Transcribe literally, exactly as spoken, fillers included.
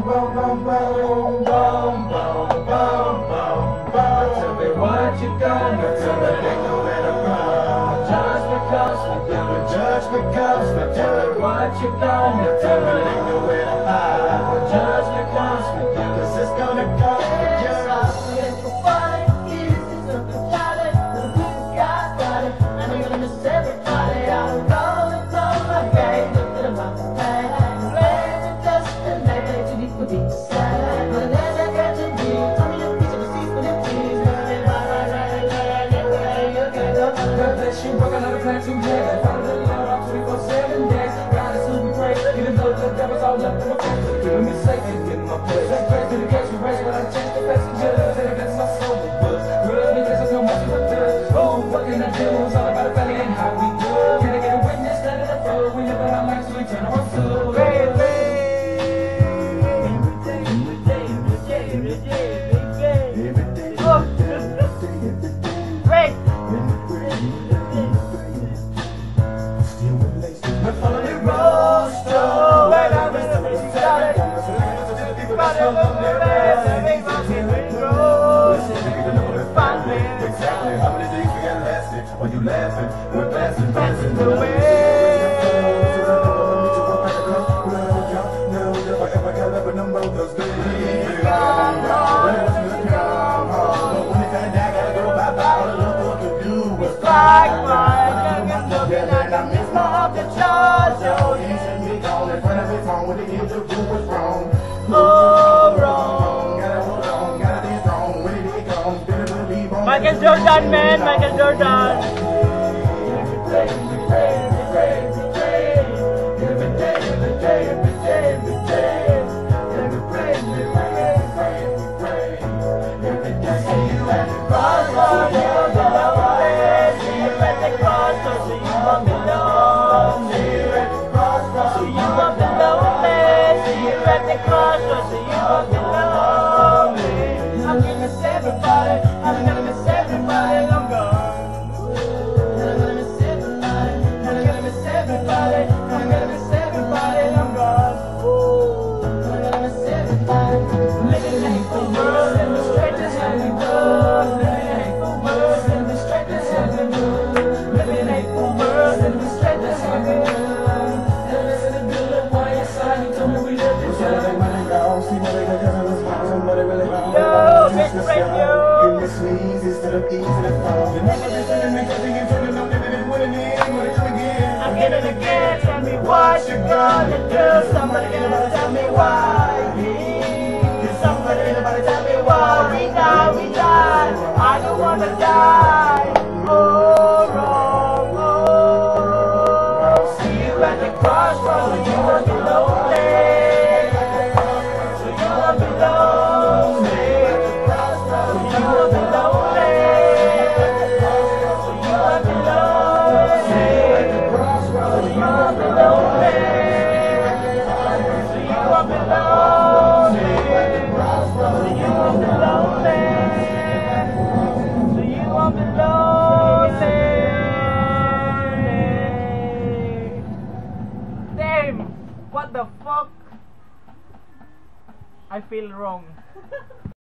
Boom, boom, boom, boom, boom, boom, boom, boom. Tell me what you gonna do, but ain't nowhere to run. Just because we do it, just because we do it. What you gonna do, but ain't nowhere to hide. Just because we do it, 'cause it's gonna cost you. She broke another plan to heaven. Found a little love on twenty-four seven days. God is who we pray. Even though the devil's all up in my face, keeping me safe and getting my place. Let's pray to the gates we raise, but I change the face of judge. And against my soul with books. Good because there's no mercy but good. Oh, what can I do? It's all about the family and how we do. Can I get a witness? Let it flow. We live in our lives, so we turn our soul. Exactly how many days we got lasted? When you laughing, we're passing, passing the way. Oh, wrong. Michael Jordan, man, Michael Jordan. Again and again, tell me what you gonna do. Somebody gonna tell me why. Somebody gonna tell me why. We die, we die. I don't wanna die. Oh, wrong, oh, wrong. See you at the crossroads, you won't be lonely. So you won't be lonely. So you won't be lonely. So you won't be lonely. Damn! What the fuck? I feel wrong.